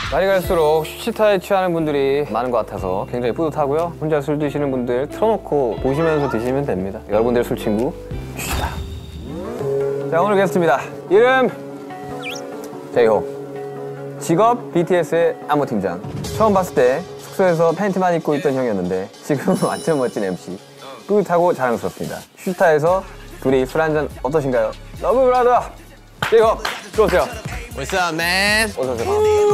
날이 갈수록 쉬타에 취하는 분들이 많은 것 같아서 굉장히 뿌듯하고요. 혼자 술 드시는 분들 틀어놓고 보시면서 드시면 됩니다. 여러분들의 술 친구 쉬타. 자, 오늘 게스트입니다. 이름 제이홉. 직업 BTS의 안무팀장. 처음 봤을 때 숙소에서 팬티만 입고 있던 형이었는데 지금은 완전 멋진 MC. 뿌듯하고 자랑스럽습니다. 쉬타에서 둘이 술 한잔 어떠신가요? 러브 브라더 제이홉 들어오세요. What's up, man? 어서 오세요.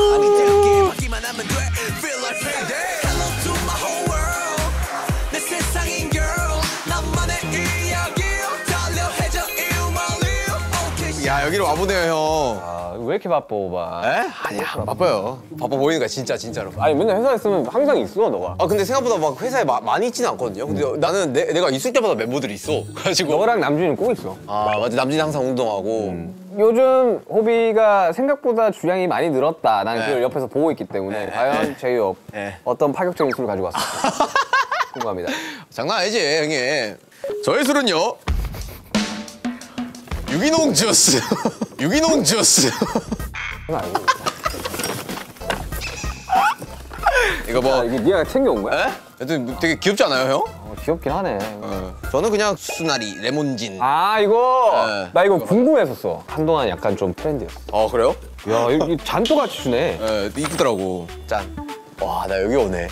야, 여기로 와보네요, 형. 아, 왜 이렇게 바빠, 오빠? 에? 아니야, 바빠요. 바빠 보이니까 진짜로. 아니, 맨날 회사에 있으면 항상 있어, 너가. 아, 근데 생각보다 막 회사에 많이 있지는 않거든요. 근데 나는 내가 있을 때마다 멤버들이 있어. 그래가지고. 너랑 남준이는 꼭 있어. 아, 맞아. 남진이 항상 운동하고. 요즘 호비가 생각보다 주량이 많이 늘었다. 나는 네. 그걸 옆에서 보고 있기 때문에 과연 제이홉 네. 어떤 파격적인 술을 가지고 왔을까 궁금합니다. 장난 아니지, 형님. 저의 술은요. 유기농 주스. 유기농 주스. 그건 알고 있어. 이거 뭐. 이게 네가 챙겨온 거야? 에? 여튼 되게 귀엽지 않아요, 형? 귀엽긴 하네. 저는 그냥 수나리, 레몬진. 아, 이거 네. 나 이거 궁금했었어. 한동안 약간 좀 트렌드였어. 그래요? 야, 이거 잔또같이 주네. 예, 이쁘더라고. 짠. 와, 나 여기 오네.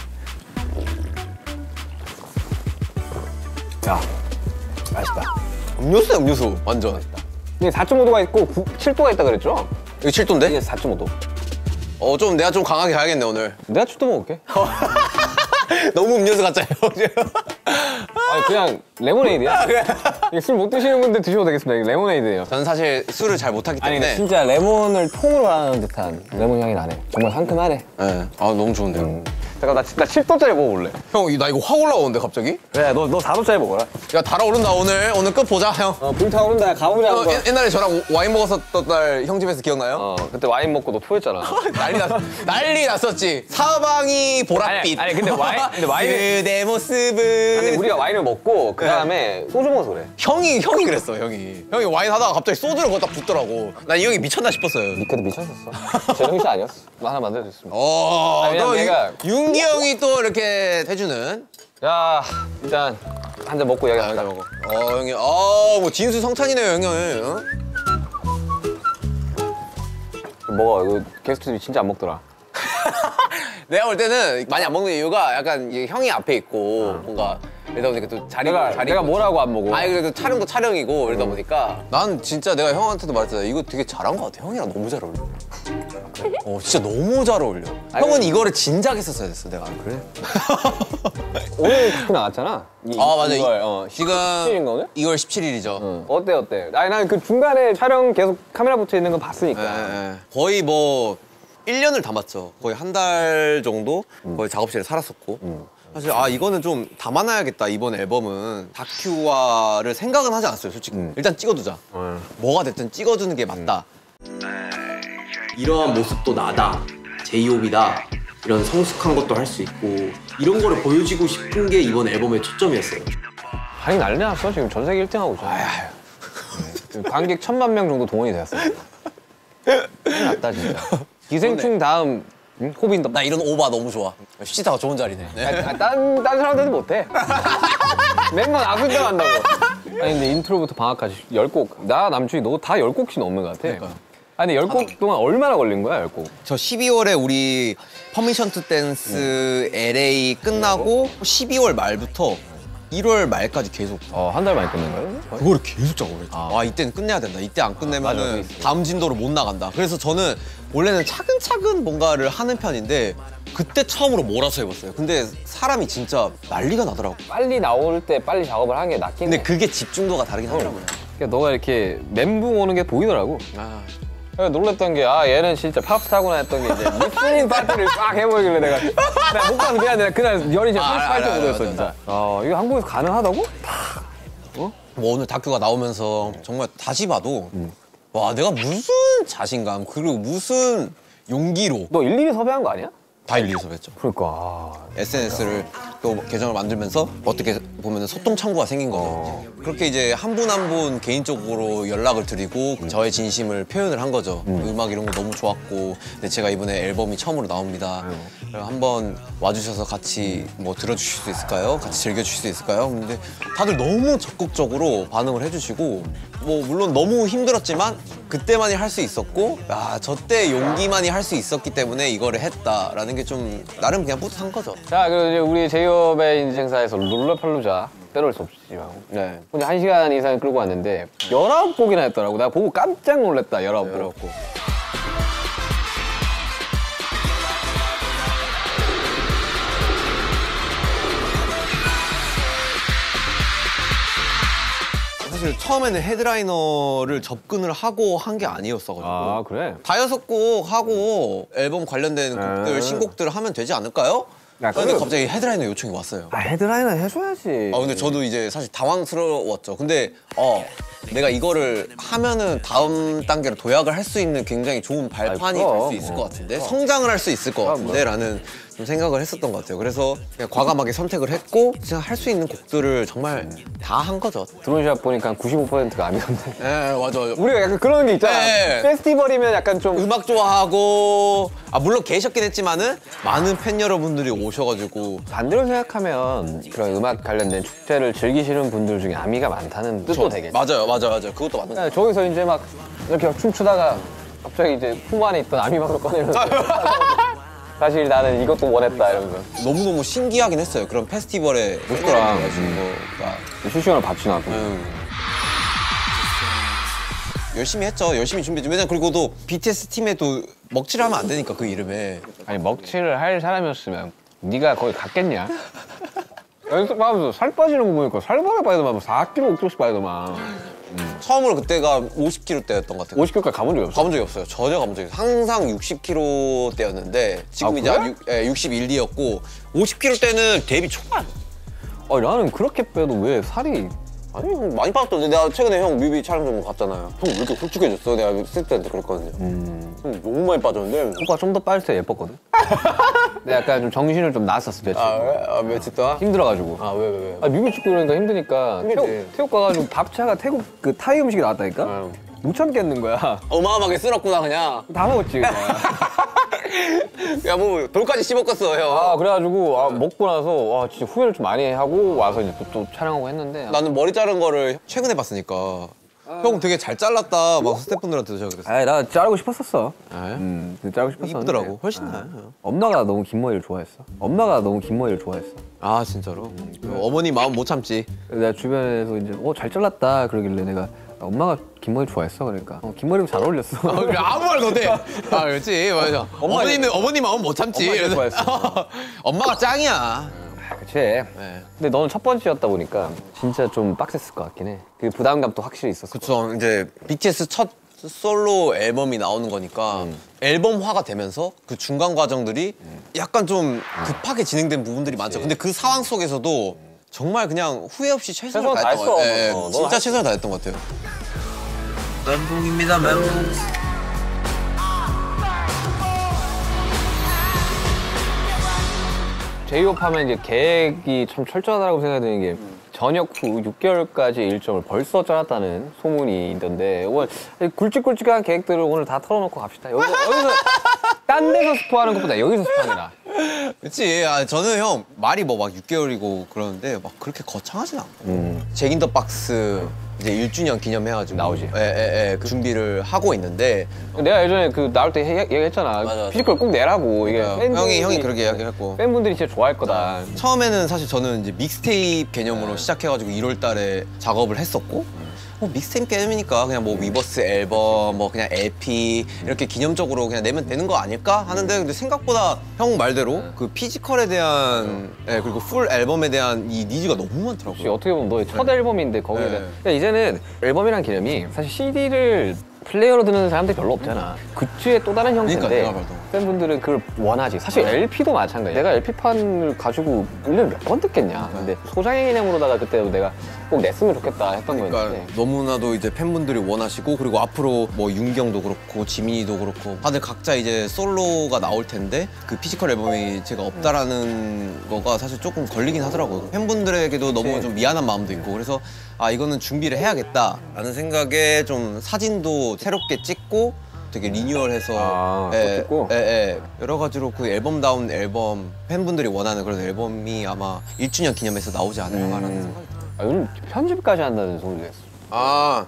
야, 맛있다. 음료수야, 음료수. 완전. 이게 4.5도가 있고 7도가 있다 그랬죠? 이거 7도인데? 이게 4.5도. 좀 내가 좀 강하게 가야겠네, 오늘. 내가 7도 먹을게. 너무 음료수 같잖아요. 아니, 그냥 레모네이드야. 이게 술 못 드시는 분들 드셔도 되겠습니다. 이게 레모네이드예요. 저는 사실 술을 잘 못하기 아니, 때문에. 근데 진짜 레몬을 통으로 하는 듯한 레몬 향이 나네. 정말 상큼하네. 네. 아, 너무 좋은데요. 잠깐, 나 7도짜리 먹어볼래. 형, 나 이거 확 올라오는데, 갑자기? 그래, 너 4도짜리 먹어라. 야, 달아오른다, 오늘. 오늘 끝 보자, 형. 불타오른다. 가보자. 형, 옛날에 저랑 와인 먹었었던 날 형 집에서 기억나요? 그때 와인 먹고 너 토했잖아. 난리 났었지. 사방이 보랏빛. 아니, 근데 와인을. 그대 모습은. 근데 우리가 와인을 먹고 그 다음에 소주 먹어서 그래. 형이 그랬어, 형이. 형이 와인 하다가 갑자기 소주를 거기다 붓더라고. 난 이 형이 미쳤나 싶었어요. 니꺼도 미쳤었어. 제정신 아니었어. 나 하나 만들어줬습니다. 아니, 또 내가 윤기 형이 또 이렇게 해주는. 야, 일단 한 잔 먹고 이야기합시다. 먹어. 형이. 뭐 진수성찬이네요, 형이. 어? 먹어. 이거 게스트들이 진짜 안 먹더라. 내가 볼 때는 많이 안 먹는 이유가 약간 이게 형이 앞에 있고 뭔가 이러다 보니까 또 내가 뭐라고 안 먹어? 아니 그래도 촬영도 촬영이고 이러다 보니까 난 진짜 내가 형한테도 말했잖아. 이거 되게 잘한 것 같아. 형이랑 너무 잘 어울려. 진짜 너무 잘 어울려. 형은 이거를 진작에 썼어야 됐어, 내가. 그래? 오늘 다큐 나왔잖아. 맞아. 이걸, 지금 17일인가 오늘? 2월 17일이죠. 어때? 아니, 난 그 중간에 촬영 계속 카메라 붙어 있는 거 봤으니까. 거의 뭐 1년을 담았죠. 거의 한 달 정도 거의 작업실에 살았었고. 사실 이거는 좀 담아놔야겠다, 이번 앨범은. 다큐화를 생각은 하지 않았어요, 솔직히. 일단 찍어두자. 뭐가 됐든 찍어두는 게 맞다. 이러한 모습도 나다, 제이홉이다, 이런 성숙한 것도 할 수 있고 이런 거를 보여주고 싶은 게 이번 앨범의 초점이었어요. 아니, 난리 났어. 지금 전 세계 1등하고 있잖아. 지금 관객 1000만 명 정도 동원이 되었어. 큰일 났다, 진짜. 기생충 다음 호빈. 나 이런 오바 너무 좋아. 쉬다가 좋은 자리네. 딴 사람들도 못해. 맨날 아군장 한다고. 아니, 근데 인트로부터 방학까지 10곡. 나, 남준이 너 다 10곡씩 넘는 것 같아. 그러니까요. 아니, 10곡 동안 얼마나 걸린 거야, 10곡? 저 12월에 우리 퍼미션 투 댄스 LA 끝나고 12월 말부터 1월 말까지 계속. 한 달 만에 끝낸 거예요? 그거를 계속 작업을 했죠. 이때는 끝내야 된다. 이때 안 끝내면 맞아. 다음 진도로 못 나간다. 그래서 저는 원래는 차근차근 뭔가를 하는 편인데 그때 처음으로 몰아서 해봤어요. 근데 사람이 진짜 난리가 나더라고. 빨리 나올 때 빨리 작업을 하는 게 낫긴 근데 해. 그게 집중도가 다르긴 하더라고요. 그러니까 너가 이렇게 멘붕 오는 게 보이더라고. 놀랬던 게 놀랬던 게 얘는 진짜 팝스타구나 했던 게 이제 립싱 파티를 싹 해보이길래 내가 못 가서 미안해. 그날 열이 진짜 38.5도였어 진짜. 이거 한국에서 가능하다고? 뭐 오늘 다큐가 나오면서 정말 다시 봐도 와, 내가 무슨 자신감 그리고 무슨 용기로. 너 일일이 섭외한 거 아니야? 다 일리에서 했죠. 그러니까. SNS를 또 계정을 만들면서 어떻게 보면 소통 창구가 생긴 거죠. 그렇게 이제 한 분 한 분 개인적으로 연락을 드리고 저의 진심을 표현을 한 거죠. 음악 이런 거 너무 좋았고 근데 제가 이번에 앨범이 처음으로 나옵니다. 한번 와주셔서 같이 뭐 들어주실 수 있을까요? 같이 즐겨주실 수 있을까요? 근데 다들 너무 적극적으로 반응을 해주시고 뭐 물론 너무 힘들었지만 그때만이 할 수 있었고 저 때 용기만이 할 수 있었기 때문에 이거를 했다라는 게 좀 나름 그냥 뿌듯한 거죠. 자, 그리고 이제 우리 제이홉의 인생사에서 룰러팔루자 빼놓을 수 없지만 네. 혼자 1시간 이상 끌고 왔는데 19곡이나 했더라고. 나 보고 깜짝 놀랐다. 19곡. 19곡. 사실 처음에는 헤드라이너를 접근을 하고 한 게 아니었어가지고 아, 그래? 다여섯 곡 하고 앨범 관련된 곡들, 신곡들을 하면 되지 않을까요? 야, 근데 그럼- 갑자기 헤드라이너 요청이 왔어요. 아, 헤드라이너 해줘야지. 근데 저도 이제 사실 당황스러웠죠. 근데 내가 이거를 하면은 다음 단계로 도약을 할 수 있는 굉장히 좋은 발판이 될 그럼. 수 있을 것 같은데 성장을 할 수 있을 것 같은데 라는 좀 생각을 했었던 것 같아요. 그래서 그냥 과감하게 선택을 했고 진짜 할 수 있는 곡들을 정말 다 한 거죠. 드론샷 보니까 95%가 아미던데. 네, 맞아요. 우리가 약간 그런 게 있잖아. 네. 페스티벌이면 약간 좀 음악 좋아하고 물론 계셨긴 했지만은 많은 팬 여러분들이 오셔가지고 반대로 생각하면 그런 음악 관련된 축제를 즐기시는 분들 중에 아미가 많다는 뜻도 되겠지. 맞아요. 그것도 맞는 거. 저기서 이제 막 이렇게 춤추다가 갑자기 이제 품 안에 있던 아미방을 꺼내면서 사실 나는 이것도 원했다 이러면서 너무너무 신기하긴 했어요. 그런 페스티벌에 멋있더라. 가지고 실시간으로 봤지 나도. 열심히 했죠. 열심히 준비했죠. 왜냐면 그리고 또 BTS 팀에도 먹칠을 하면 안 되니까 그 이름에. 아니 먹칠을 할 사람이었으면 네가 거기 갔겠냐? 연습하면서 살 빠지는 거 보니까 살벌해 빠지더만 4kg, 5kg씩 빠지더만. 처음으로 그때가 50kg 대였던 것 같아요. 50kg까지 가본 적이 없어. 가본 적이 없어요. 전혀 가본 적이 없어요. 항상 60kg 대였는데 지금 아, 이제 그래? 61, 2였고 50kg 대는 데뷔 초반. 아니 나는 그렇게 빼도 왜 살이 아니 형 많이 빠졌던데 내가 최근에 형 뮤비 촬영 좀 갔잖아요. 형 왜 이렇게 홀쭉해졌어? 내가 쓸 때한테 그랬거든요. 형 너무 많이 빠졌는데. 오빠 좀 더 빠질 때 예뻤거든? 근데 약간 좀 정신을 좀 놨었어 며칠. 왜? 며칠 동안? 힘들어가지고. 왜? 아, 뮤비 찍고 그러니까 힘드니까 힘들지. 태국 가가지고 밥차가 태국 그 타이 음식이 나왔다니까? 못 참겠는 거야. 어마어마하게 쓸었구나 그냥. 다 먹었지 그냥. 야 뭐 돌까지 씹었겠어 형. 아 그래가지고 먹고 나서 와 진짜 후회를 좀 많이 하고 와서 이제 또 촬영하고 했는데 나는 머리 자른 거를 최근에 봤으니까 형 되게 잘 잘랐다 막 스태프분들한테도 제가 그랬어요. 아니 나 자르고 싶었었어. 아, 자르고 싶었었는데 이쁘더라고. 훨씬 나아요. 엄마가 너무 긴 머리를 좋아했어. 엄마가 너무 긴 머리를 좋아했어. 아 진짜로? 어머니 마음 못 참지. 그래서 내가 주변에서 이제 잘 잘랐다 그러길래 내가 엄마가 긴 머리 좋아했어 그러니까 긴 머리가 잘 어울렸어. 그래, 아무 말도 못해. 그렇지 맞아. 어머니 마음 못 참지. 엄마 이러면서. 좋아했어. 엄마가 짱이야. 그치. 네. 근데 너는 첫 번째였다 보니까 진짜 좀 빡셌을 것 같긴 해. 그 부담감도 확실히 있었어. 그쵸. 이제 BTS 첫 솔로 앨범이 나오는 거니까 앨범화가 되면서 그 중간 과정들이 약간 좀 급하게 진행된 부분들이 많죠. 근데 그 상황 속에서도 정말 그냥 후회 없이 최선을 최선을 다했던 것 다했어. 같아요. 예, 넌 진짜 할- 최선을 다했던 것 같아요. 멘붕입니다 멘붕. 제이홉 하면 이제 계획이 참 철저하다고 생각이 드는 게 전역 후 6개월까지 일정을 벌써 짜놨다는 소문이 있던데 오늘 굵직굵직한 계획들을 오늘 다 털어놓고 갑시다. 여기서 딴 데서 스포하는 것보다 여기서 스포하느라. 그치. 저는 형 말이 뭐 막 6개월이고 그러는데 막 그렇게 거창하진 않고. 잭인 더 박스 이제 1주년 기념해가지고 나오지. 그 준비를 하고 있는데 내가 예전에 그 나올 때 얘기했잖아. 맞아. 피지컬 꼭 내라고. 이게 형이 그렇게 이야기했고. 팬분들이 진짜 좋아할 거다. 처음에는 사실 저는 이제 믹스테이프 개념으로 시작해가지고 1월 달에 작업을 했었고 믹스테이프 개념이니까 그냥 뭐 위버스 앨범 뭐 그냥 LP 이렇게 기념적으로 그냥 내면 되는 거 아닐까 하는데 근데 생각보다 형 말대로 그 피지컬에 대한 그리고 풀 앨범에 대한 이 니즈가 너무 혹시 많더라고요. 어떻게 보면 너의 첫 앨범인데 거기에 네. 대한 그러니까 이제는 앨범이란 개념이 사실 CD를 플레이어로 듣는 사람들이 별로 없잖아. 굿즈의 또 다른 형태인데 그러니까, 내가 봐도. 팬분들은 그걸 원하지. 사실 LP도 마찬가지야. 내가 LP판을 가지고 1년에 몇 번 듣겠냐. 근데 소장의 개념으로다가 그때 내가 꼭 냈으면 좋겠다 했던 그러니까 거였는데 너무나도 이제 팬분들이 원하시고 그리고 앞으로 뭐 윤경도 그렇고 지민이도 그렇고 다들 각자 이제 솔로가 나올 텐데 그 피지컬 앨범이 제가 없다라는 거가 사실 조금 걸리긴 하더라고요. 팬분들에게도 너무 좀 미안한 마음도 있고 그래서 아 이거는 준비를 해야겠다라는 생각에 좀 사진도 새롭게 찍고 되게 리뉴얼해서 또 찍고? 여러 가지로 그 앨범다운 앨범 팬분들이 원하는 그런 앨범이 아마 1주년 기념해서 나오지 않을까라는 생각이 들어요. 아, 요즘 편집까지 한다는 소리를 했어. 아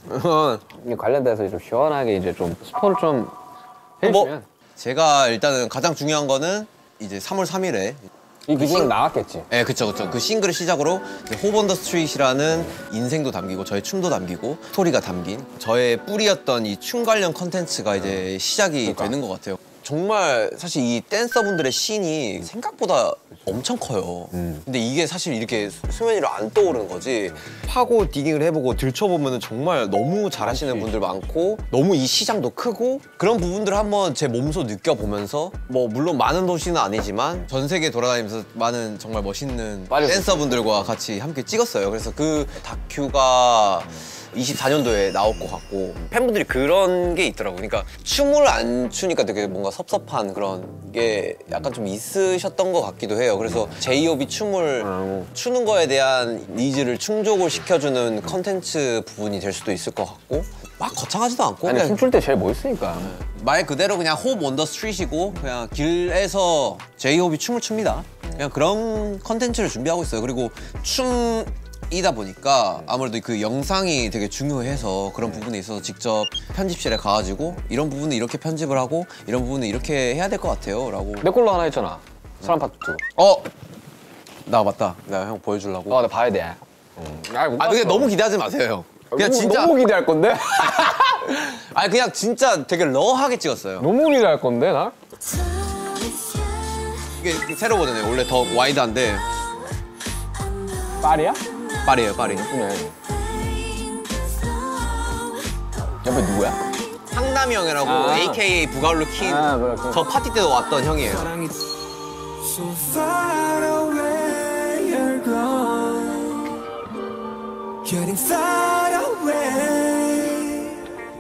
이 관련돼서 좀 시원하게 이제 좀 스포를 좀 해주면 뭐 제가 일단은 가장 중요한 거는 이제 3월 3일에 이 기준은 나왔겠지. 네, 그쵸. 그 싱글을 시작으로 이제 호브 온 더 스트릿이라는 인생도 담기고 저의 춤도 담기고 스토리가 담긴 저의 뿌리였던 이 춤 관련 컨텐츠가 이제 시작이 되는 것 같아요. 정말 사실 이 댄서분들의 씬이 생각보다 엄청 커요. 근데 이게 사실 이렇게 수면 위로 안 떠오르는 거지. 파고 디깅을 해보고 들춰보면 정말 너무 잘하시는 분들 많고 너무 이 시장도 크고 그런 부분들을 한번 제 몸소 느껴보면서 뭐 물론 많은 도시는 아니지만 전 세계 돌아다니면서 많은 정말 멋있는 댄서분들과 같이 함께 찍었어요. 그래서 그 다큐가 24년도에 나올 것 같고 팬분들이 그런 게 있더라고요. 그러니까 춤을 안 추니까 되게 뭔가 섭섭한 그런 게 약간 좀 있으셨던 것 같기도 해요. 그래서 제이홉이 춤을 추는 거에 대한 니즈를 충족을 시켜주는 컨텐츠 부분이 될 수도 있을 것 같고 막 거창하지도 않고 아니 그냥 춤출 때 제일 멋있으니까. 말 그대로 그냥 호흡 온 더 스트릿이고 그냥 길에서 제이홉이 춤을 춥니다. 그냥 그런 컨텐츠를 준비하고 있어요. 그리고 춤이다 보니까 아무래도 그 영상이 되게 중요해서 그런 부분에 있어서 직접 편집실에 가가지고 이런 부분은 이렇게 편집을 하고 이런 부분은 이렇게 해야 될 것 같아요 라고 내 걸로 하나 있잖아. 사람 파트 2. 나 맞다. 내가 형 보여주려고. 나 봐야 돼. 근데 너무 기대하지 마세요. 그냥 진짜 너무 기대할 건데? 아니 그냥 진짜 되게 러하게 찍었어요. 너무 기대할 건데 나? 이게 새로 버전이에요. 원래 더 와이드한데 파리야? 파리예요, 파리. 네. 옆에 누구야? 상남이 형이라고 AKA 부가울루 킨. 그렇군. 저 파티 때도 왔던 형이에요. So far away you're gone, getting far away,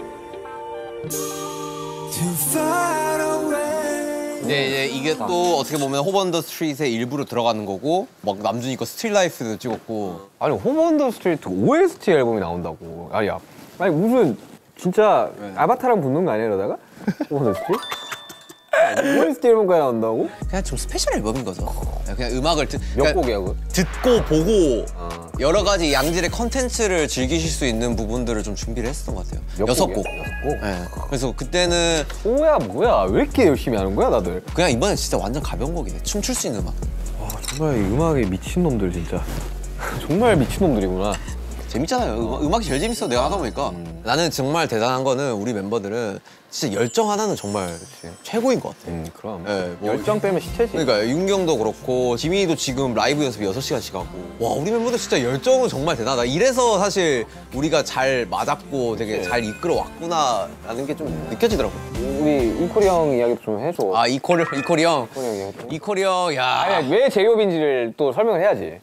too far away. 근데 이제 이게 또 어떻게 보면 호브 온 더 스트릿의 일부로 들어가는 거고 막 남준이 거 스틸 라이프도 찍었고 아니 호브 온 더 스트리트 OST 앨범이 나온다고. 아니 무슨 진짜 아바타랑 붙는 거 아니야 이러다가? 호브 온 더 스트리트? OST 앨범까지 나온다고? 그냥 좀 스페셜 앨범인 거죠. 그냥 음악을 몇 곡이야 그거? 듣고 보고 여러 가지 양질의 컨텐츠를 즐기실 수 있는 부분들을 좀 준비를 했었던 것 같아요. 몇 6곡. 곡이야? 6곡? 네. 그래서 그때는 뭐야 왜 이렇게 열심히 하는 거야 다들? 그냥 이번엔 진짜 완전 가벼운 곡이네. 춤출 수 있는 음악. 정말 이 음악에 미친놈들 진짜 정말 미친놈들이구나. 재밌잖아요. 음악이 제일 재밌어 내가 하다 보니까. 나는 정말 대단한 거는 우리 멤버들은 진짜 열정 하나는 정말 최고인 것 같아. 그럼 네, 뭐 열정 빼면 시체지. 그러니까 윤경도 그렇고 지민이도 지금 라이브 연습 6시간씩 하고 와 우리 멤버들 진짜 열정은 정말 대단하다. 이래서 사실 우리가 잘 맞았고 되게 잘 이끌어 왔구나라는 게 좀 느껴지더라고. 우리 이코리 형 이야기도 좀 해줘. 아 이코리 형 이코리 형 이야기 좀. 이코리 형 야. 아니 왜 제이홉인지를 또 설명을 해야지.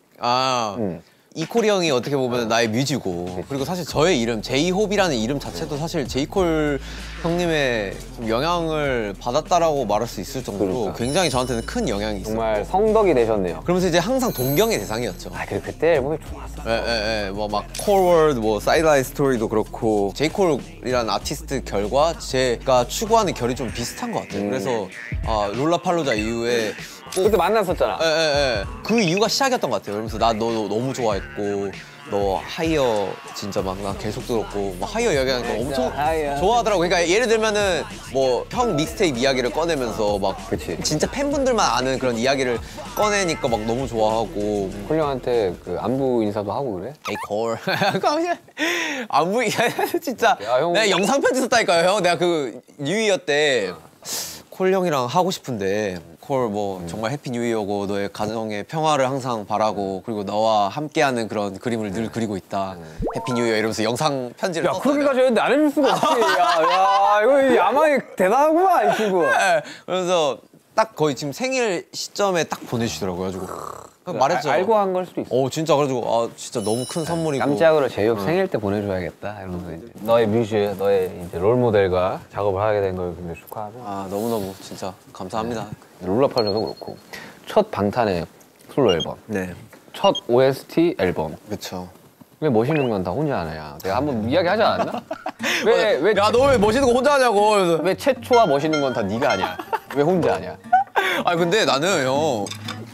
이코리 형이 어떻게 보면 나의 뮤지고 그리고 사실 저의 이름 제이홉이라는 이름 자체도 사실 제이콜 형님의 좀 영향을 받았다라고 말할 수 있을 정도로 그러니까. 굉장히 저한테는 큰 영향이 있어요. 정말 성덕이 되셨네요. 그러면서 이제 항상 동경의 대상이었죠. 그리고 그때 앨범이 좋았어. 뭐막 콜월드, 뭐 사이드아이 스토리도 그렇고 제이콜이라는 아티스트 결과 제가 추구하는 결이 좀 비슷한 것 같아요. 그래서 롤라팔로자 이후에 그때 만났었잖아. 그 이유가 시작이었던 것 같아요. 그러면서 나 너 너무 좋아했고 너 하이어 진짜 막 나 계속 들었고 막 하이어 이야기하니까 엄청 하이어. 좋아하더라고. 그러니까 예를 들면은 뭐 형 믹스테이프 이야기를 꺼내면서 막 그치. 진짜 팬분들만 아는 그런 이야기를 꺼내니까 막 너무 좋아하고 콜 형한테 그 안부 인사도 하고 그래? 에이 콜 안무 진짜 야, 형. 내가 영상 편지 썼다니까요 형. 내가 그 뉴이어 때 콜 형이랑 하고 싶은데 콜 뭐 정말 해피 뉴 이어고 너의 가정의 평화를 항상 바라고 그리고 너와 함께하는 그런 그림을 늘 그리고 있다. 해피 뉴 이어 이러면서 영상 편지를 야, 썼어요. 그렇게까지 했는데 안 해줄 수가 없지. 야, 이거 야망이 대단하구만, 이 친구. 네. 그래서 딱 거의 지금 생일 시점에 딱 보내주시더라고요. 가지고 말했죠. 알고 한 걸 수도 있어. 진짜 그래가지고 아 진짜 너무 큰 선물이고. 깜짝으로 제이홉 생일 때 보내줘야겠다. 이러면서 이제 너의 뮤즈, 너의 이제 롤 모델과 작업을 하게 된 걸 굉장히 축하하고. 아 너무너무 진짜 감사합니다. 롤러팔로도 그렇고 첫 방탄의 솔로 앨범, 네. 첫 OST 앨범. 그렇죠. 왜 멋있는 건 다 혼자 하냐? 내가 한번 이야기하지 않았나? 왜 야 너 왜 멋있는 거 혼자 하냐고. 그래서. 왜 최초와 멋있는 건 다 네가 하냐? 왜 혼자 하냐? 아니 근데 나는 형.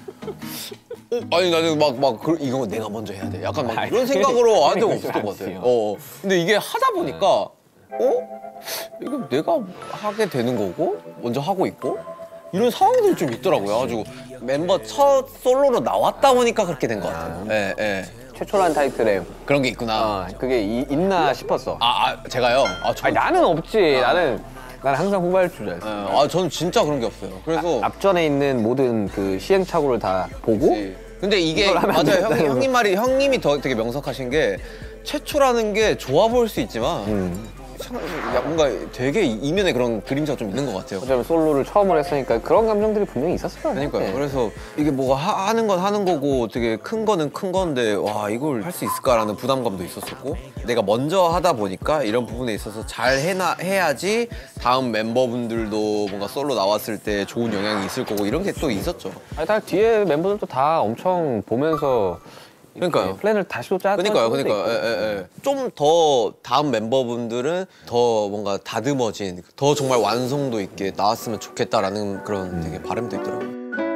아니 나는 이거 내가 먼저 해야 돼. 약간 막 이런 생각으로 한 적 없었던 것 같아요. 근데 이게 하다 보니까 이거 내가 하게 되는 거고 먼저 하고 있고 이런 상황들이 좀 있더라고요. 아주 멤버 첫 솔로로 나왔다 보니까 그렇게 된 것 같아요. 예, 예. 최초라는 타이틀에 그런 게 있구나. 그게 있나 싶었어. 제가요? 아니 나는 없지. 나는 항상 후발주자였어. 저는 진짜 그런 게 없어요. 그래서 앞전에 있는 모든 그 시행착오를 다 보고 근데 이게 이걸 하면 안 맞아요. 된다는 형님이 더 되게 명석하신 게 최초라는 게 좋아 보일 수 있지만 뭔가 되게 이면에 그런 그림자가 좀 있는 것 같아요. 어쩌면 솔로를 처음으로 했으니까 그런 감정들이 분명히 있었을 거예요. 그러니까요. 네. 그래서 이게 뭐가 하는 건 하는 거고 되게 큰 거는 큰 건데 와 이걸 할 수 있을까라는 부담감도 있었었고 내가 먼저 하다 보니까 이런 부분에 있어서 잘 해야지 다음 member분들도 뭔가 솔로 나왔을 때 좋은 영향이 있을 거고 이런 게 또 있었죠. 아니 다 뒤에 멤버들도 다 엄청 보면서 그러니까요. 플랜을 다시 또 짰던 그러니까요. 좀 더 다음 멤버분들은 더 뭔가 다듬어진, 더 정말 완성도 있게 나왔으면 좋겠다라는 그런 되게 바람도 있더라고요.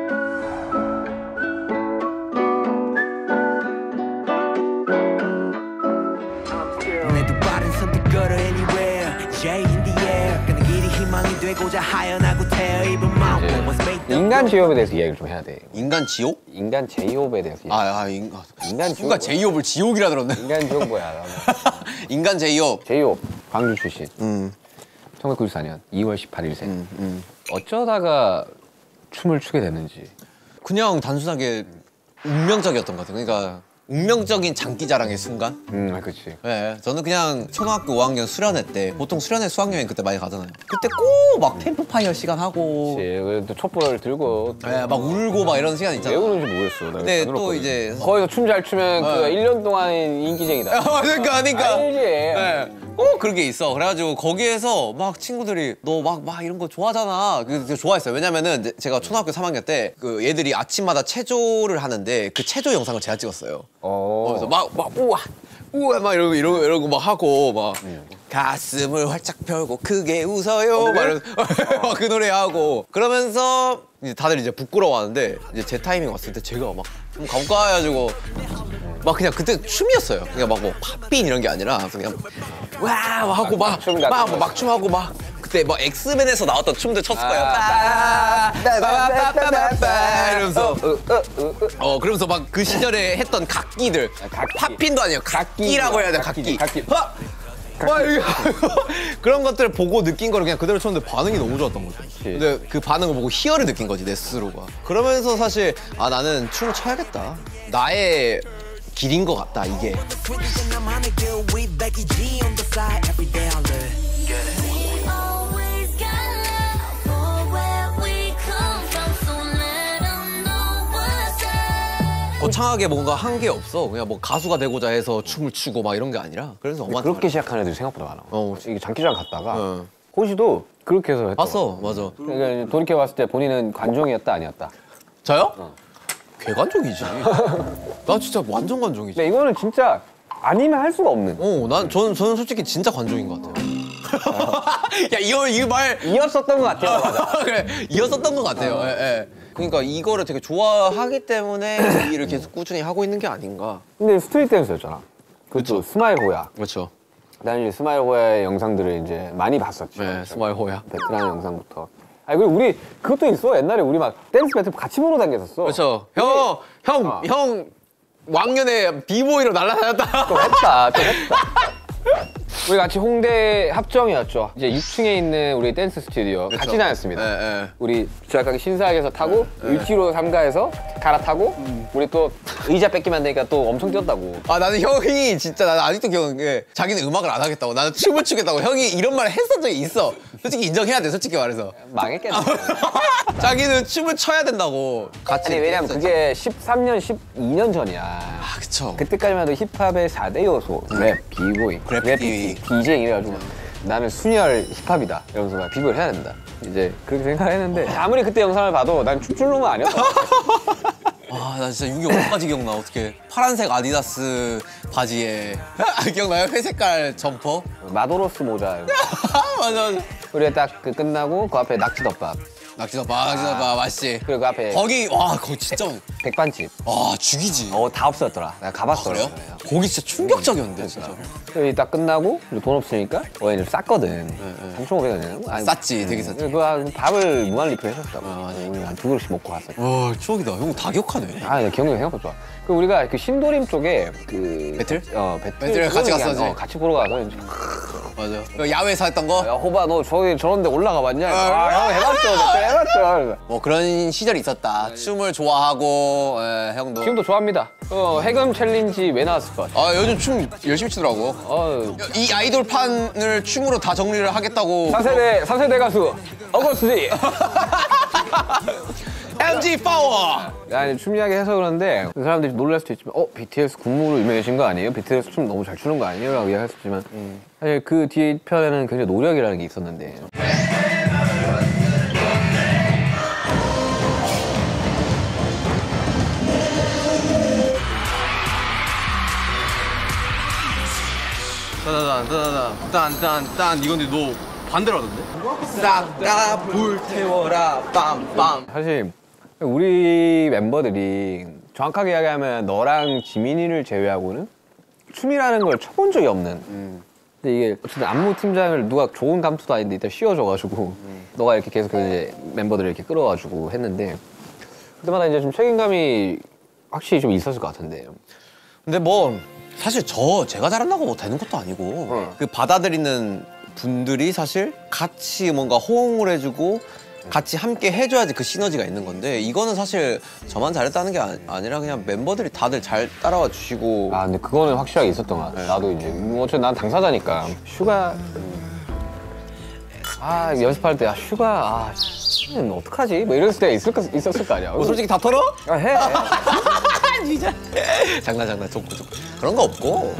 내 두 발은 선뜻 걸어 anywhere J in the air 그는 길이 희망이 되고자 하연하고 태어 입은 마음 was made up 인간 제이홉에 대해서 이야기를 좀 해야 돼. 인간 지옥? 인간 제이홉에 대해서 인간 순간 제이홉을 지옥이라 들었네. 인간 지옥 뭐야? 인간 제이홉. 제이홉 광주 출신. 1994년 2월 18일생. 어쩌다가 춤을 추게 됐는지. 그냥 단순하게 운명적이었던 것 같아요. 그러니까 운명적인 장기자랑의 순간? 그렇지. 네, 저는 그냥 초등학교 5학년 수련회 때 보통 수련회 수학여행 그때 많이 가잖아요. 그때 꼭 막 캠프파이어 시간 하고 또 촛불을 들고 네, 막 울고 막 이런 시간 왜 있잖아요. 우는지 모르겠어. 근데 또 이제 거기서 춤 잘 추면 그 1년 동안 인기쟁이다. 그러니까 알지. 네. 꼭 그런 게 있어. 그래가지고 거기에서 막 친구들이 너 막 이런 거 좋아하잖아. 그래서 좋아했어요. 왜냐면은 제가 초등학교 3학년 때 그 얘들이 아침마다 체조를 하는데 그 체조 영상을 제가 찍었어요. 그래서 막 우와 막 이러고 막 하고 막 가슴을 활짝 펴고 크게 웃어요 막 이러면서 막 그 노래 하고 그러면서 이제 다들 이제 부끄러워하는데 이제 제 타이밍 왔을 때 제가 막 좀 가볼까 해가지고 막 그냥 그때 춤이었어요. 그냥 막 뭐 팝핀 이런 게 아니라 그냥 와 하고 막 춤하고 막 그때 막 엑스맨에서 나왔던 춤들 췄을 거예요. 이러면서 그러면서 막 그 시절에 했던 각기들 팝핀도 아니에요. 각기라고 해야 돼. 각기. 막 그런 것들을 보고 느낀 거를 그냥 그대로 쳤는데 반응이 너무 좋았던 거죠. 근데 그 반응을 보고 희열을 느낀 거지 내 스스로가. 그러면서 사실 나는 춤을 춰야겠다. 나의 길인 것 같다 이게. 거창하게 뭔가 한 게 없어. 그냥 뭐 가수가 되고자 해서 춤을 추고 막 이런 게 아니라. 그래서 그렇게 시작하는 애들이 생각보다 많아. 이게 장기자랑 갔다가 호시도 그렇게 해서 했던 봤어, 맞아. 그러니까 돌이켜봤을 때 본인은 관종이었다 아니었다. 저요? 개관종이지. 나 진짜 완전 관종이지. 근데 이거는 진짜 아니면 할 수가 없는. 저는 솔직히 진짜 관종인 것 같아요. 야, 이거 말 이었었던 것 같아요. 맞아. 그래, 이었었던 것 같아요. 예. 그러니까 이거를 되게 좋아하기 때문에 이 일을 계속 꾸준히 하고 있는 게 아닌가. 근데 스트릿 댄스였잖아. 그것도 스마일 호야. 그렇죠. 나는 이제 스마일 호야의 영상들을 이제 많이 봤었지. 네, 스마일 호야. 베트남 영상부터. 아니 그리고 우리 그것도 있어. 옛날에 우리 막 댄스 배틀 같이 보러 다녔었어. 그렇죠. 형 왕년에 비보이로 날아다녔다. 좀 했다. 우리 같이 홍대 합정이었죠. 이제 6층에 있는 우리 댄스 스튜디오 같이 다녔습니다. 네. 우리 정확하게 신사역에서 타고 을지로 3가에서 갈아타고 우리 또 의자 뺏기만 되니까 또 엄청 뛰었다고. 아 나는 형이 진짜 나는 아직도 기억나는 게 자기는 음악을 안 하겠다고 나는 춤을 추겠다고 형이 이런 말을 했던 적이 있어. 솔직히 인정해야 돼 솔직히 말해서. 망했겠네. 자기는 춤을 춰야 된다고 같이. 아니 왜냐면 그게 13년, 12년 전이야. 아 그쵸. 그때까지만 해도 힙합의 4대 요소 랩, 비보이, 그래피티. DJ 이래가지고 나는 순혈 힙합이다 이러면서 막 비보이를 해야 된다 이제 그렇게 생각했는데 아무리 그때 영상을 봐도 난 춤출 놈은 아니었다. 아 나 진짜 6.25까지 기억나. 어떻게 파란색 아디다스 바지에 기억나요? 회색깔 점퍼. 마도로스 모자 맞아. 우리가 딱 그 끝나고 그 앞에 낙지덮밥 낙지덮밥 맛있지. 그리고 그 앞에 거기 진짜 백반집 와 죽이지. 다 없어졌더라. 내가 가봤어. 그래요? 거기 진짜 충격적이었는데 진짜. 여기 딱 끝나고 돈 없으니까 좀 쌌거든. 3,500원이네. 쌌지, 되게 쌌지. 그 밥을 무한 리필했었다고. 맞아. 한 2그릇씩 먹고 갔어. 와 추억이다. 형 다 기억하네. 아, 나 기억력이 생각보다 좋아. 그 우리가 그 신도림 쪽에 그 배틀? 배틀 배틀 같이 갔었지. 같이 보러 가서 이제 맞아. 그 야외에서 했던 거? 야, 호바 너 저런데 올라가 봤냐? 형 해봤죠. 배틀 해봤죠. 뭐 그런 시절이 있었다. 춤을 좋아하고 형도. 지금도 좋아합니다. 해금 챌린지 왜 나왔을까? 아 요즘 춤 열심히 추더라고. 이 아이돌판을 춤으로 다 정리를 하겠다고. 4세대 가수 어거스지. MG 파워. 아니 춤 이야기 해서 그런데 그 사람들이 놀랄 수도 있지만 BTS 군무로 유명해진 거 아니에요? BTS 춤 너무 잘 추는 거 아니에요? 라고 이야기할 수 있지만 사실 그 뒤편에는 굉장히 노력이라는 게 있었는데 딴 이건데 너 반대로 하던데? 싹 다 불태워라 빰빰. 사실 우리 멤버들이 정확하게 이야기하면 너랑 지민이를 제외하고는 춤이라는 걸 춰본 적이 없는. 근데 이게 어쨌든 안무 팀장을 누가 좋은 감투도 아닌데 일단 씌워줘가지고 너가 이렇게 계속 이제 멤버들을 이렇게 끌어와주고 했는데 그때마다 이제 좀 책임감이 확실히 좀 있었을 것 같은데. 근데 뭐 사실 제가 잘한다고 뭐 되는 것도 아니고 그 받아들이는 분들이 사실 같이 뭔가 호응을 해주고 같이 함께 해줘야지 그 시너지가 있는 건데 이거는 사실 저만 잘했다는 게 아니라 그냥 멤버들이 다들 잘 따라와 주시고. 아 근데 그거는 확실하게 있었던 것 같아. 나도 이제 어차피 난 당사자니까 슈가 연습할 때 슈가 어떡하지? 뭐 이랬을 때가 있었을 거 아니야. 솔직히 다 털어? 해. 진짜. 장난 좋고 그런 거 없고.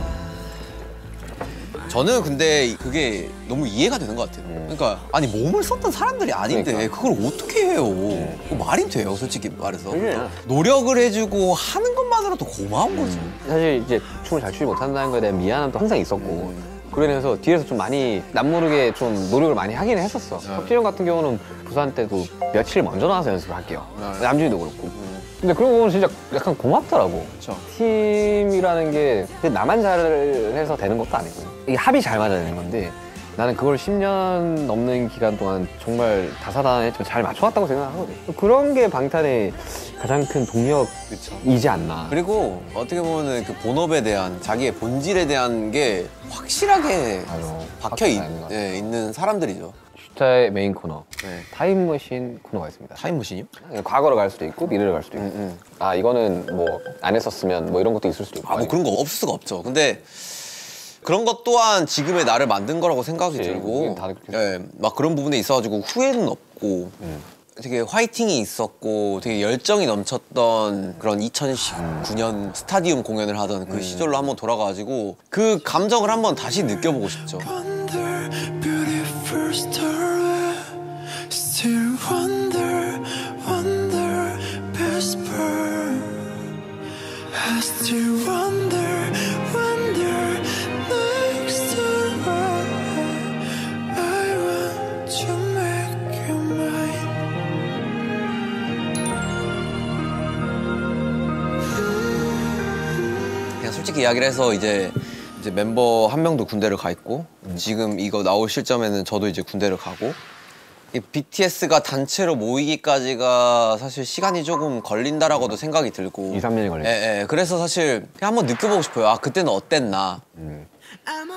저는 근데 그게 너무 이해가 되는 것 같아요. 그러니까 아니 몸을 썼던 사람들이 아닌데 그러니까. 그걸 어떻게 해요? 그거 말이 돼요, 솔직히 말해서. 그래. 노력을 해주고 하는 것만으로도 고마운 거죠. 사실 이제 춤을 잘 추지 못한다는 거에 대한 미안함도 항상 있었고 그러면서 뒤에서 좀 많이 남모르게 좀 노력을 많이 하긴 했었어. 석진이 형 같은 경우는 부산 때도 며칠 먼저 나와서 연습을 할게요. 남준이도 그렇고. 근데 그런 거 보면 진짜 약간 고맙더라고. 그쵸. 팀이라는 게 나만 잘해서 되는 것도 아니고 이게 합이 잘 맞아야 되는 건데 나는 그걸 10년 넘는 기간 동안 정말 다사다난했지만 잘 맞춰왔다고 생각하거든. 그런 게 방탄의 가장 큰 동력이지 않나. 그리고 어떻게 보면은 그 본업에 대한 자기의 본질에 대한 게 확실하게 박혀 있는 사람들이죠. 슈타의 메인 코너 네. 타임머신 코너가 있습니다. 타임머신이요? 과거로 갈 수도 있고 미래로 갈 수도 있고 이거는 뭐 안 했었으면 뭐 이런 것도 있을 수도 있고 뭐 그런 거 없을 수가 없죠. 근데 그런 것 또한 지금의 나를 만든 거라고 생각이 그치, 들고 다들 그렇게 막 그런 부분에 있어가지고 후회는 없고 되게 화이팅이 있었고 되게 열정이 넘쳤던 그런 2019년 스타디움 공연을 하던 그 시절로 한번 돌아가가지고 그 감정을 한번 다시 느껴보고 싶죠. Wonder, beautiful story. Still wonder, wonder, best part. I still wonder, wonder, next time I want to make you mine. 그냥 솔직히 이야기를 해서 이제 멤버 한 명도 군대를 가 있고 지금 이거 나올 시점에는 저도 이제 군대를 가고 이 BTS가 단체로 모이기까지가 사실 시간이 조금 걸린다라고도 생각이 들고 2, 3년이 걸렸어. 그래서 사실 그냥 한번 느껴보고 싶어요. 아 그때는 어땠나. I'm a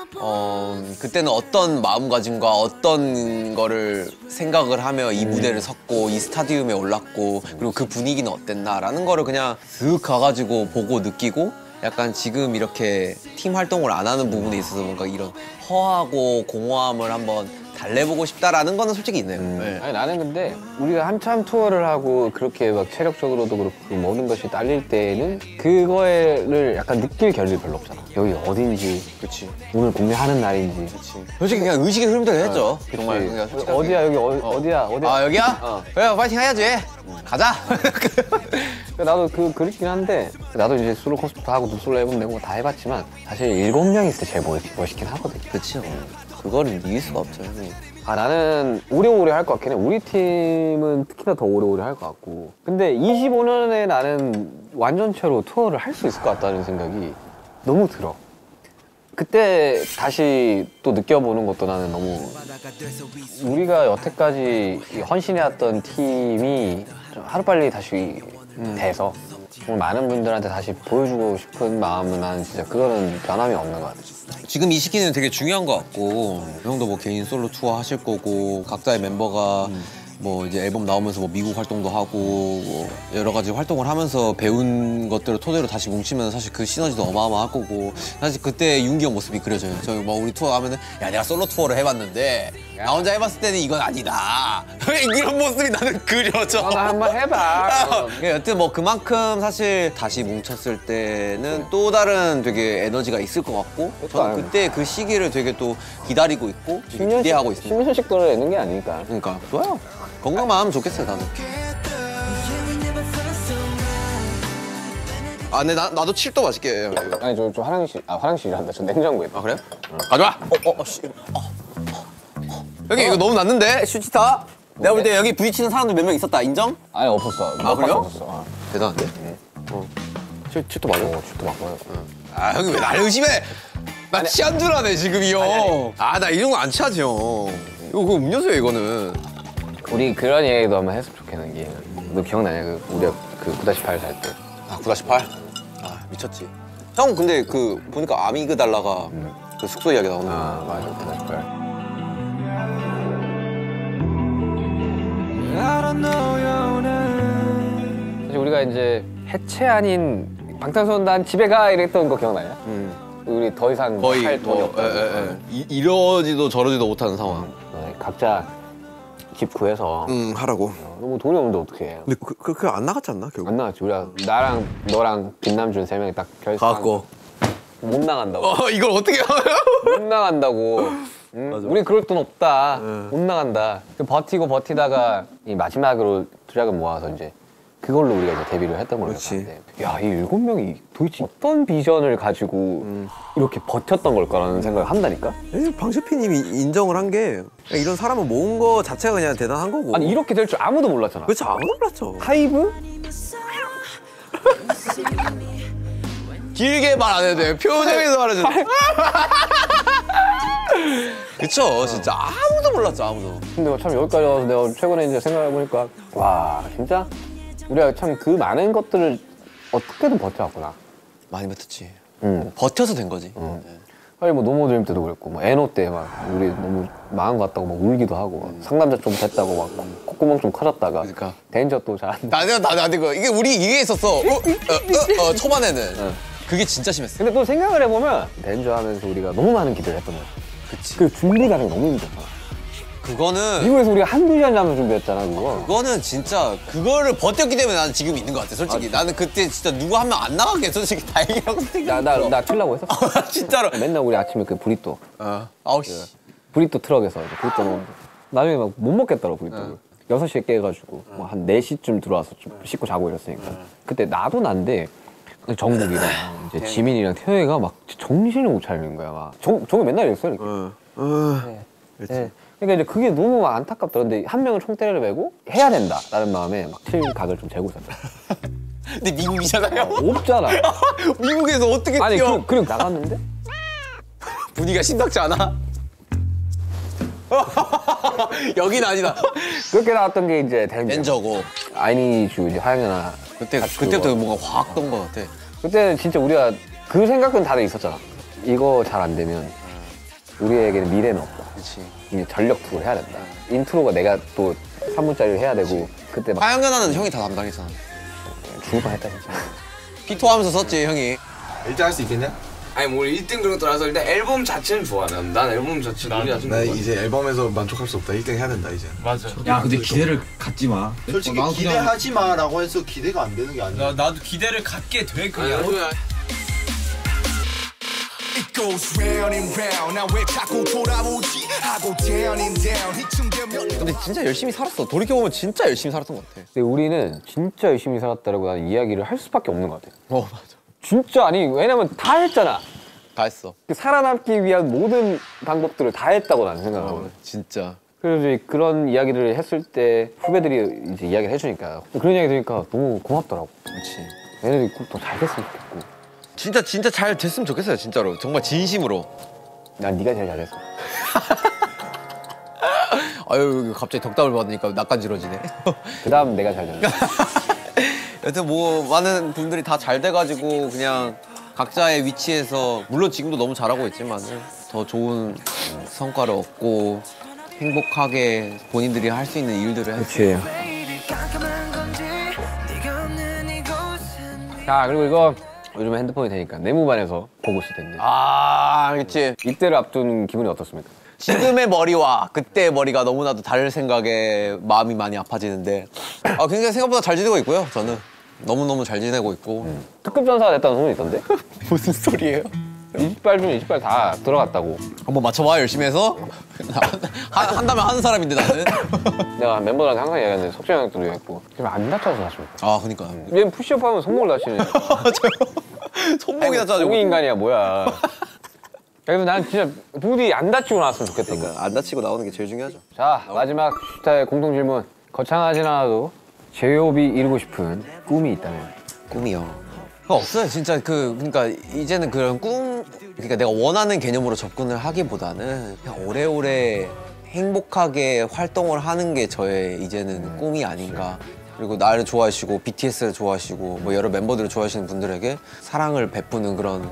그때는 어떤 마음가짐과 어떤 거를 생각을 하며 이 무대를 섰고 이 스타디움에 올랐고 그리고 그 분위기는 어땠나라는 거를 그냥 슥 가가지고 보고 느끼고 약간 지금 이렇게 팀 활동을 안 하는 부분에 있어서 뭔가 이런 허하고 공허함을 한번 달래보고 싶다라는 거는 솔직히 있네요. 네. 아니 나는 근데 우리가 한참 투어를 하고 그렇게 막 체력적으로도 그렇고 모든 것이 딸릴 때는 그거를 약간 느낄 겨를이 별로 없잖아. 여기 어딘지, 그치. 오늘 공연하는 날인지. 솔직히 그냥 의식의 흐름대로 했죠. 정말. 그치. 그냥 솔직하게. 어디야 여기 어디야? 아 여기야? 그래 파이팅 해야지. 가자. 나도 그렇긴 한데 나도 이제 솔로 콘서트 하고 솔로 앨범 내고 다 해봤지만 사실 7명 있을 때 제일 멋있긴 하거든. 그치. 그거를 이길 수가 없죠. 아 나는 오래오래 할 것 같긴 해. 우리 팀은 특히나 더 오래오래 할 것 같고. 근데 25년에 나는 완전체로 투어를 할 수 있을 것 같다는 생각이 너무 들어. 그때 다시 또 느껴보는 것도 나는 너무 우리가 여태까지 헌신해왔던 팀이 좀 하루빨리 다시 돼서 정말 많은 분들한테 다시 보여주고 싶은 마음은 나는 진짜 그거는 변함이 없는 것 같아. 지금 이 시기는 되게 중요한 것 같고 형도 뭐 개인 솔로 투어 하실 거고 각자의 멤버가 뭐 이제 앨범 나오면서 뭐 미국 활동도 하고 뭐 여러 가지 활동을 하면서 배운 것들을 토대로 다시 뭉치면 사실 그 시너지도 어마어마할 거고 사실 그때 윤기 형 모습이 그려져요. 저희 뭐 우리 투어 가면은 야 내가 솔로 투어를 해봤는데 나 혼자 해봤을 때는 이건 아니다. 이런 모습이 나는 그려져. 나 한번 해봐. 여튼 뭐 그만큼 사실 다시 뭉쳤을 때는 또 다른 되게 에너지가 있을 것 같고 저는 그때 그 시기를 되게 또 기다리고 있고 되게 기대하고 있습니다. 10년씩 돌아내는 게 아니니까. 그러니까 좋아요. 건강만 하면 좋겠어요 나는. 아 근데 나도 7도 맛있게 해요. 아니 저 화장실이란다. 저 냉장고에. 아 그래요? 가져와. 여기 이거 너무 났는데 슈치타. 내가 볼 때 여기 부딪히는 사람들 몇 명 있었다. 인정? 아니 없었어. 아 그래요? 없었어. 대단한데. 7도 맞아. 쥐도 맞고요. 아 형이 왜 나를 의심해? 나 취한 줄 아네 지금 이 형. 아 나 이 정도 안 취하지 형. 이거 그 음료수야 이거는. 우리 그런 얘기도 한번 했으면 좋겠는 게, 너 기억나냐? 우리가 9-8 살 때. 아 9-8? 아 미쳤지. 형 근데 그 보니까 아미그달라가 그 숙소 이야기 나오는 거. 아 맞아, 9-8. 사실 우리가 이제 해체 아닌 방탄소년단 집에 가 이랬던 거 기억나냐? 우리 더 이상 거의 할 돈이 뭐 없다. 이러지도 저러지도 못하는 상황. 각자 집 구해서 하라고. 너무 돈이 없는데 어떻게 해? 근데 그게 안 나갔지 않나 결국? 안 나왔지. 우리가 나랑 너랑 빛남준 3명이 딱 결성. 갖고. 못 나간다고. 이걸 어떻게 하냐? 못 나간다고. 우리 그럴 돈 없다. 못 나간다. 버티고 버티다가 이 마지막으로 투자금 모아서 이제 그걸로 우리가 이제 데뷔를 했던 걸로 기억하는데, 야, 이 7명이 도대체 어떤 비전을 가지고 이렇게 버텼던 걸까라는 생각을 한다니까? 방시피님이 인정을 한 게 이런 사람을 모은 거 자체가 그냥 대단한 거고. 아니 이렇게 될 줄 아무도 몰랐잖아. 그렇죠. 아무도 몰랐죠. 하이브? 길게 말 안 해도 돼. 표정에서 말해줘. 그쵸, 진짜 아무도 몰랐죠, 아무도. 근데 참 여기까지 와서 내가 최근에 이제 생각해보니까, 와, 진짜 우리가 참 그 많은 것들을 어떻게든 버텨왔구나. 많이 버텼지. 버텨서 된 거지. 아니 뭐 노모드림 때도 그랬고, 뭐 애노 때 막 우리 너무 망한 것 같다고 막 울기도 하고, 막 상남자 좀 됐다고 막 콧구멍 좀 커졌다가, 그러니까. 댄저 또 잘한다. 나한테 이게 우리 이게 있었어. 초반에는. 그게 진짜 심했어. 근데 또 생각을 해보면 댄저 하면서 우리가 너무 많은 기대를 했던 거야. 그치. 그 준비 과정이 너무 힘들었잖아. 그거는 미국에서 우리가 한두 시간 자면서 준비했잖아 그거. 그거는 진짜 그거를 버텼기 때문에 나는 지금 있는 것 같아 솔직히. 나는 그때 진짜 누구 한 명 안 나가게 솔직히 다행이라고 생각해. 나 튀려고 했어. 진짜로. 맨날 우리 아침에 그 브리또 아우 씨. 브리또 트럭에서 이제 브리또 먹는데 나중에 막 못 먹겠더라고 브리또를. 6시에 깨가지고 뭐 한 4시쯤 들어와서 좀 씻고 자고 이랬으니까. 그때 나도 난데 정국이랑 이제 지민이랑 태영이가 막 정신을 못 차리는 거야. 막 정국 맨날 이랬어 이렇게. 네. 그러니까 이제 그게 너무 안타깝다. 근데 한 명은 총대를 메고 해야 된다라는 마음에 막 틀 각을 좀 재고 있었다. 근데 미국이잖아요. 없잖아. 미국에서 어떻게 아니 뛰어? 그리고 나갔는데 분위기가 심상치 않아? 여긴 아니다. 그렇게 나왔던 게 이제 댄저고. 아이니주 이제 하영이나 그때부터 뭔가 확 떤 것 같아. 그때는 진짜 우리가 그 생각은 다들 있었잖아. 이거 잘 안 되면 우리에게는 미래는 없다. 그렇지. 이제 전력 투구를 해야 된다. 인트로가 내가 또 3분짜리를 해야 되고 그때 막 화양연화는 형이 다 담당했잖아. 죽을 뻔했다 진짜. 피토 하면서 썼지 형이. 일단 할 수 있겠냐? 아니 뭐 1등 그런 거 떠나서 일단 앨범 자체는 좋아. 난 앨범 자체 노래 자체 나 이제 앨범에서 만족할 수 없다. 1등 해야 된다 이제. 야 근데 기대를 갖지 마. 솔직히 나도 그냥- 기대하지 마라고 해서 기대가 안 되는 게 아니야. 나도 기대를 갖게 돼 그냥. It goes round and round. 나 왜 자꾸 돌아오지? 하고 down and down. 이쯤 되면 근데 진짜 열심히 살았어. 돌이켜보면 진짜 열심히 살았던 것 같아. 근데 우리는 진짜 열심히 살았다라고 나는 이야기를 할 수밖에 없는 것 같아. 맞아. 진짜 아니 왜냐면 다 했잖아. 다 했어. 그 살아남기 위한 모든 방법들을 다 했다고 나는 생각하거든. 진짜. 그래서 이제 그런 이야기를 했을 때 후배들이 이제 이야기를 해주니까 그런 이야기 들으니까 너무 고맙더라고. 그렇지. 얘네들이 꼭 더 잘 됐으면 좋겠고. 진짜 잘 됐으면 좋겠어요. 진짜로. 정말 진심으로. 난 네가 제일 잘했어. 아유 갑자기 덕담을 받으니까 낯간지러지네. 그 다음 내가 잘 됐어. 여튼 뭐 많은 분들이 다 잘 돼가지고 그냥 각자의 위치에서 물론 지금도 너무 잘하고 있지만 더 좋은 성과를 얻고 행복하게 본인들이 할 수 있는 일들을 할 수 있는. 깜깜한 건지 네가 없는 이곳은 자 그리고 이거 요즘 핸드폰이 되니까 네모반에서 보고 있을 텐데 아 그렇지. 이때를 앞둔 기분이 어떻습니까? 지금의 머리와 그때의 머리가 너무나도 다를 생각에 마음이 많이 아파지는데 굉장히 생각보다 잘 지내고 있고요. 저는 너무너무 잘 지내고 있고. 특급 전사가 됐다는 소문이 있던데? 무슨 소리예요? 20발 중 20발 다 들어갔다고. 한번 맞춰봐 열심히 해서. 한다면 하는 사람인데 나는. 내가 멤버들한테 항상 얘기하는데 석진이 형도 얘기했고 지금 안 다쳐서 다칩니다. 아 그니까. 얘는 푸시업 하면 손목을 다치네. 손목이 다쳐가지고. 종이 인간이야 뭐야. 그래서 난 진짜 부디 안 다치고 나왔으면 좋겠다고. 그러니까 안 다치고 나오는 게 제일 중요하죠. 자 마지막 슈타의 공통 질문. 거창하진 않아도 제이홉이 이루고 싶은 꿈이 있다면? 꿈이요. 없어요 진짜 그러니까 이제는 그런 꿈 그러니까 내가 원하는 개념으로 접근을 하기보다는 그냥 오래오래 행복하게 활동을 하는 게 저의 이제는 꿈이 아닌가. 그리고 나를 좋아하시고 BTS를 좋아하시고 뭐 여러 멤버들을 좋아하시는 분들에게 사랑을 베푸는 그런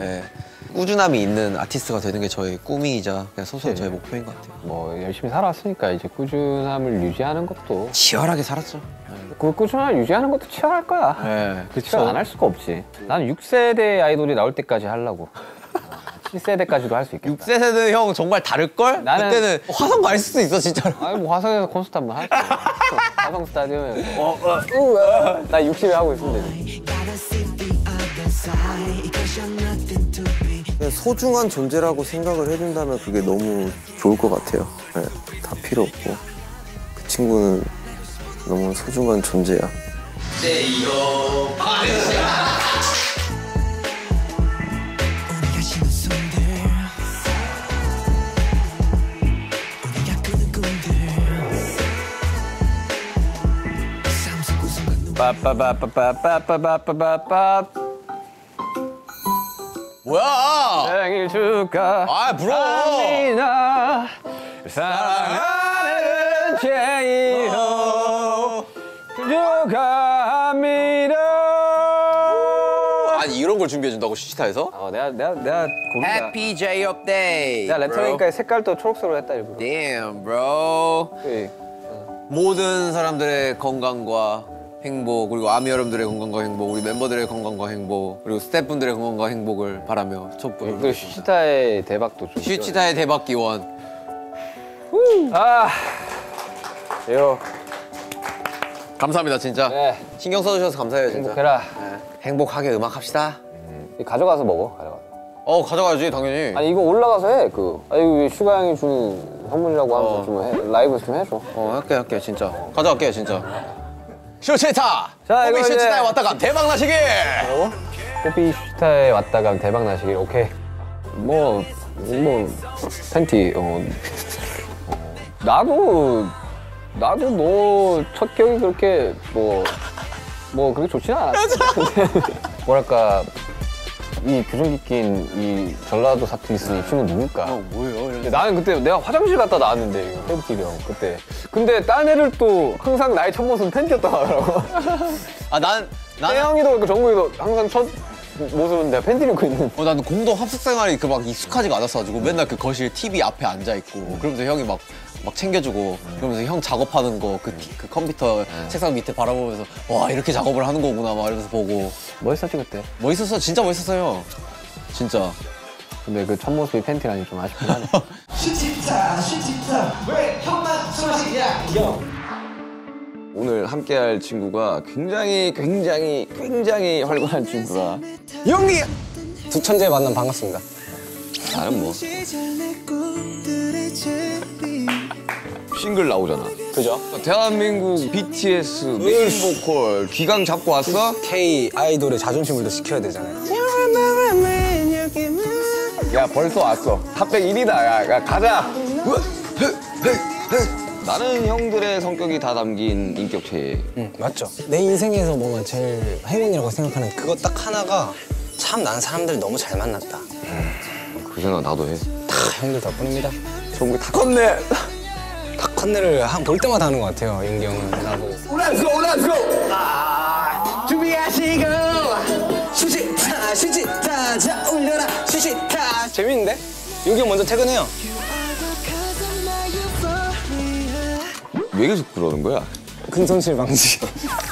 꾸준함이 있는 아티스트가 되는 게 저의 꿈이자 그냥 소소한 저의 목표인 것 같아요. 뭐 열심히 살아왔으니까 이제 꾸준함을 유지하는 것도 치열하게 살았죠. 그 꾸준함을 유지하는 것도 치열할 거야. 네, 그 치열 안 할 수가 없지. 나는 6세대 아이돌이 나올 때까지 하려고. 7세대까지도 할 수 있겠다. 6세대는 형 정말 다를걸? 나는- 그때는 화성 갈 수도 있어 진짜로. 아니 뭐 화성에서 콘서트 한번 할게. 화성 스타디움에서. 나 60에 하고 있으면 되지. Gotta see the other side. 이것이 nothing to be. 소중한 존재라고 생각을 해준다면 그게 너무 좋을 것 같아요. 네, 다 필요 없고 그 친구는 너무 소중한 존재야. 우리가 쉬는 숨들 우리가 꾸는 꿈들 삶 속 웃음과 눈물 빠빠빠빠빠빠빠빠빠. 뭐야? 생일 축하. 아 부러워. 합니다. 사랑하는 제이홉 축하합니다. 아니 이런 걸 준비해 준다고 시타에서? 내가 고른다. Happy J-Up Day. 내가 레터니까 색깔도 초록색으로 했다 일부러. Damn, bro. 네. 모든 사람들의 건강과 행복 그리고 아미 여러분들의 건강과 행복 우리 멤버들의 건강과 행복 그리고 스태프분들의 건강과 행복을 바라며 촛불. 그리고 슈치타의 대박도 좀. 슈치타의 대박 기원. 아, 요. 감사합니다 진짜. 네. 신경 써주셔서 감사해요 진짜. 행복해라. 네. 행복하게 음악합시다. 가져가서 먹어. 가져가서. 가져가야지 당연히. 아니 이거 올라가서 해. 이거 슈가 형이 주는 선물이라고 하면서 좀 해. 라이브 좀 해줘. 할게 진짜. 가져갈게요 진짜. 슈치타. 자, 이거 호비 이제- 슈치타에 왔다가 대박 나시길. 뭐라고? 뽀삐 슈타에 왔다가 대박 나시길. 오케이. 뭐 팬티. 나도 너 첫 기억이 그렇게 뭐 그렇게 좋지는 않았어. 근데 뭐랄까 이 교정기 낀 이 전라도 사투리 쓰는 이 친구 누굴까? 뭐예요? 근데 나는 그때 내가 화장실 갔다 나왔는데 이거 팬티를 형 그때. 근데 딴 애들 또 항상 나의 첫 모습은 팬티였다고 하더라고. 나는 태영이도 그렇고 정국이도 항상 첫 모습은 내가 팬티를 입고 있는. 나는 공동 합숙 생활이 그 막 익숙하지가 않았어가지고 맨날 그 거실 TV 앞에 앉아 있고 그러면서 형이 막 챙겨주고 그러면서 형 작업하는 거 그 컴퓨터 책상 밑에 바라보면서 와 이렇게 작업을 하는 거구나 막 이러면서 보고 멋있었지 그때. 멋있었어 진짜 멋있었어요 진짜. 근데 그 첫 모습이 팬티라니 좀 아쉽긴 하네. 오늘 함께할 친구가 굉장히 활발한 친구가 영기! 두 천재 만남 반갑습니다. 나는 뭐 싱글 나오잖아. 그죠? 대한민국 BTS 메인 보컬 기강 잡고 왔어? K 아이돌의 자존심을 더 지켜야 되잖아요. 야 벌써 왔어. 탑백 1위다. 야 가자. 나는 형들의 성격이 다 담긴 인격체에. 맞죠? 내 인생에서 뭔가 제일 행운이라고 생각하는 그거 딱 하나가 참 난 사람들 너무 잘 만났다. 그 생각 나도 해. 다 형들 덕분입니다. 좋은 게 다 컸네. 다 컨네를 볼 때마다 하는 것 같아요. 윤기 형은 나도. 준비하시고 수지타 자 올려라 수지타. 재밌는데? 윤기 형 먼저 퇴근해요. 왜 계속 그러는 거야? 근손실 방지.